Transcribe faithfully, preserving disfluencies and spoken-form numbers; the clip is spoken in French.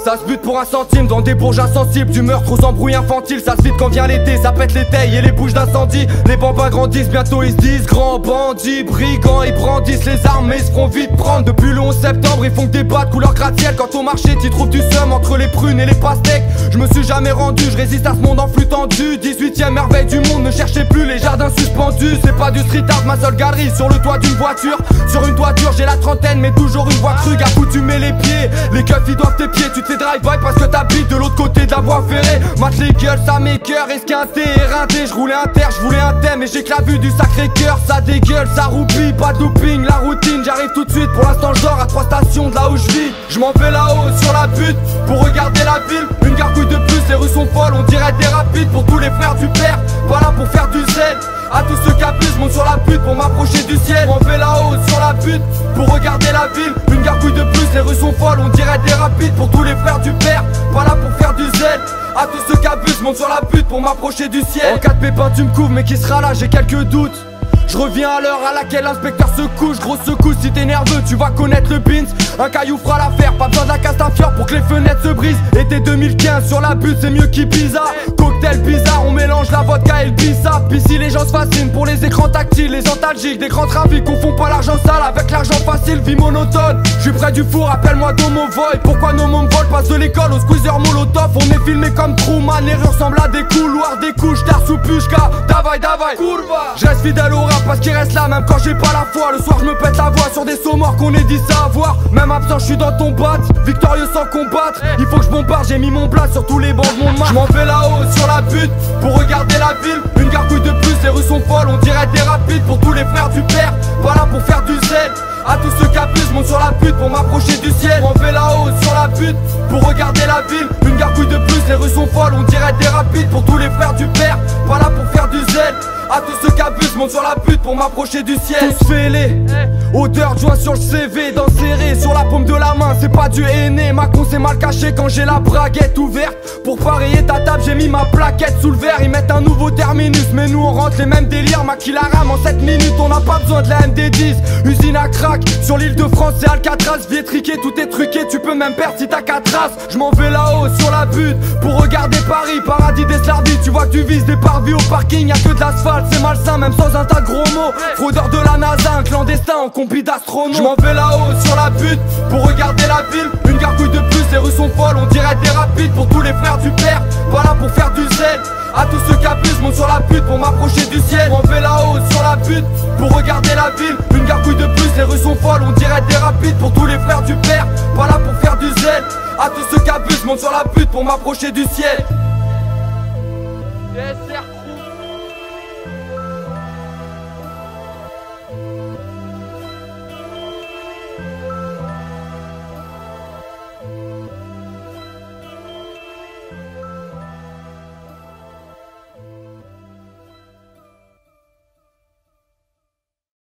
Ça se bute pour un centime dans des bourges insensibles. Du meurtre aux embrouilles infantiles. Ça se vide quand vient l'été, ça pète les tailles et les bouches d'incendie. Les bambins grandissent, bientôt ils se disent grands bandits, brigands. Ils brandissent les armes mais ils se feront vite prendre. Depuis le onze septembre ils font que des bas de couleur gratte-ciel. Quand au marché t'y trouves du seum entre les prunes et les pastèques. Je me suis jamais rendu, je résiste à ce monde en flux tendu. Dix-huitième merveille du monde, ne cherchez plus les jardins suspendus. C'est pas du street art, ma seule galerie sur le toit d'une voiture. Sur une toiture j'ai la trentaine mais toujours une voix crue. Accoutumé les pieds, les keufs ils doivent tes pieds. Tu te fais drive-by parce que t'habites de l'autre côté de la voie ferrée. Mate les gueules, ça m'écoeure, esquinté, éreinté. Je roulais un terre, je voulais un thème et j'ai que la vue du sacré cœur. Ça dégueule, ça roupille, pas de looping, la routine. J'arrive tout de suite, pour l'instant je dors à trois stations de là où je vis. Je m'en vais là-haut sur la butte pour regarder la ville. Une gargouille de plus, les rues sont folles, on dirait des rapides. Pour tous les frères du père, pas là pour faire du zèle. A tous ceux qui abusent, monte sur la butte pour m'approcher du ciel. On fait là-haut sur la butte pour regarder la ville. Une gargouille de plus, les rues sont folles, on dirait des rapides. Pour tous les frères du père, pas là pour faire du zèle. A tous ceux qui abusent, monte sur la butte pour m'approcher du ciel. En cas de pépin tu me couvres, mais qui sera là, j'ai quelques doutes. Je reviens à l'heure à laquelle l'inspecteur se couche. Grosse secousse, si t'es nerveux tu vas connaître le Beans. Un caillou fera l'affaire, pas besoin de la Castafiore pour que les fenêtres se brisent. Été deux mille quinze sur la butte, c'est mieux qu'Ibiza. Cocktail bizarre, on mélange la vodka et le bissap. Ici les gens se fascinent pour les écrans tactiles, les antalgiques, des grands trafics. Confond pas l'argent sale avec l'argent facile, vie monotone. Je suis près du four, appelle-moi Domo Void. Pourquoi nos mômes volent, passe de l'école au squeezer molotov. On est filmé comme Truman, les rues ressemblent à des couloirs, des couches, d'art sous pushka. Davai, davai, kurva. Je reste fidèle au rap parce qu'il reste là même quand j'ai pas la foi. Le soir je me pète la voix sur des sauts morts qu'on est dit savoir. Même absent je suis dans ton bat, victorieux sans combattre. Il faut que je bombarde, j'ai mis mon plat sur tous les bancs de mon match. Je m'en vais là-haut sur la butte pour regarder la ville. Une gargouille de plus, les rues sont folles, on dirait des rapides. Pour tous les frères du père, pas là pour faire du zèle. A tous ceux qui abusent, monte sur la butte pour m'approcher du ciel. Je m'en vais là-haut sur la butte pour regarder la ville. Une gargouille de plus, les rues sont folles, on dirait des rapides. Pour tous les frères du père, pas là pour faire du zèle. A tous ceux qui abusent, monte sur la butte pour m'approcher du ciel. Tous fêlés, odeur de joint sur le C V, dents serrées sur la paume de la main, c'est pas du henné. Ma con c'est mal caché quand j'ai la braguette ouverte. Pour parier ta table j'ai mis ma plaquette sous le verre. Ils mettent un nouveau terminus mais nous on rentre les mêmes délires. Maquille la rame en sept minutes, on n'a pas besoin de la M D dix. Usine à crack, sur l'île de France c'est Alcatraz. Vietriqué, tout est truqué, tu peux même perdre si t'as quatre traces. Je m'en vais là-haut sur la butte pour regarder Paris, paradis des Slardis. Tu vois que tu vises des parvis au parking, y'a que de l'asphalte. C'est malsain même sans un tas de gros mots. Fraudeur de la NASA, un clandestin en combi d'astronautes. Je m'en vais là-haut sur la butte pour regarder la ville. Une gargouille de plus, les rues sont folles, on dirait des rapides. Pour tous les frères du père, pas là pour faire du zèle. A tous ceux qui abusent, monte sur la butte pour m'approcher du ciel. Je m'en vais là-haut sur la butte pour regarder la ville. Une gargouille de plus, les rues sont folles, on dirait des rapides. Pour tous les frères du père, pas là pour faire du zèle. A tous ceux qui abusent, monte sur la butte pour m'approcher du ciel. Yes,